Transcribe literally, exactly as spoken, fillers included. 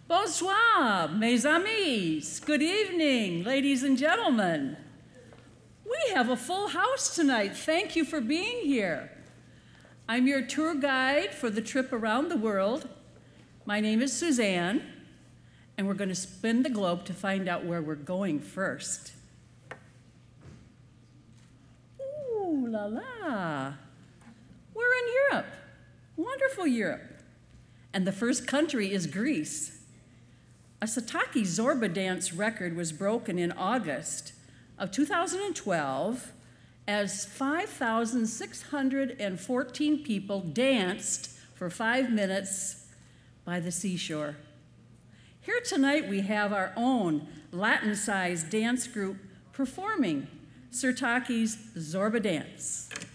Bonsoir, mes amis. Good evening, ladies and gentlemen. We have a full house tonight. Thank you for being here. I'm your tour guide for the trip around the world. My name is Suzanne, and we're going to spin the globe to find out where we're going first. Ooh la la. We're in Europe. Wonderful Europe. And the first country is Greece. A Sataki Zorba dance record was broken in August of two thousand twelve as five thousand six hundred fourteen people danced for five minutes by the seashore. Here tonight we have our own Latin-sized dance group performing Sirtaki's Zorba dance.